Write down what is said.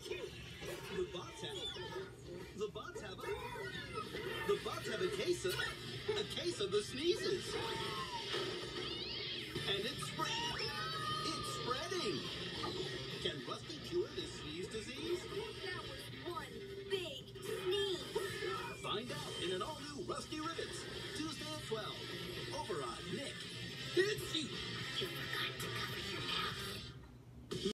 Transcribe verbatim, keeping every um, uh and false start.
The bots have the bots have a the bots have a case of a case of the sneezes, and it's spreading. It's spreading. Can Rusty cure this sneeze disease? That was one big sneeze. Find out in an all-new Rusty Rivets, Tuesday at twelve.